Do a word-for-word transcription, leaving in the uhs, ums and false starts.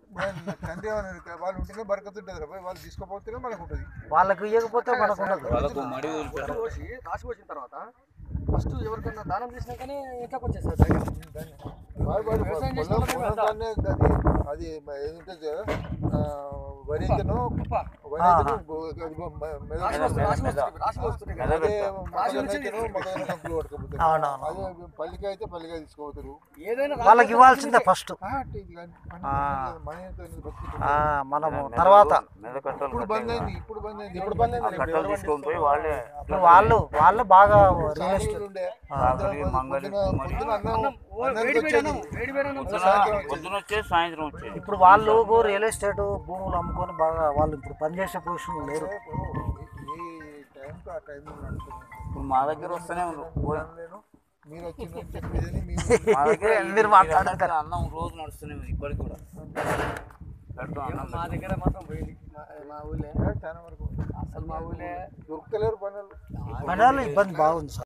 తండ్రి వాళ్ళు ఉంటేనే బరకతుంటుంది పోయి వాళ్ళు తీసుకోపోతేనే మనకు ఉంటుంది, వాళ్ళకు ఇవ్వకపోతే మనకు ఉండదు. రాసి వచ్చిన తర్వాత ఫస్ట్ ఎవరికన్నా దానం చేసినాకనే ఇంట్లోకి వచ్చేస్తారు. అది ఏంటంటే వరికను పల్లికాయ అయితే పల్లికాయ తీసుకోపోతారు. వాళ్ళకి ఇవ్వాల్సిందే ఫస్ట్, మనము తర్వాత ఇప్పుడు బంద్ అయింది ఇప్పుడు బంద్ అయింది ఇప్పుడు బంద్ అయింది వాళ్ళు వాళ్ళు బాగా ఇప్పుడు వాళ్ళు రియల్ ఎస్టేట్ భూములు అమ్ముకొని బాగా వాళ్ళు ఇప్పుడు పనిచేసే పొజిషన్ లేరు. ఇప్పుడు మా దగ్గర వస్తూనే మీరు వచ్చిందని చెప్పేది మీరు మాట్లాడారు. అన్నం రోజు నడుస్తూనే ఉంది ఇప్పటికి కూడా. మా దగ్గర మాత్రం పోయింది మా ఊళ్ళే చాలా వరకు అసలు మా ఊళ్ళే దొరకలేరు పనులు పనులు ఇబ్బంది బాగుంది సార్.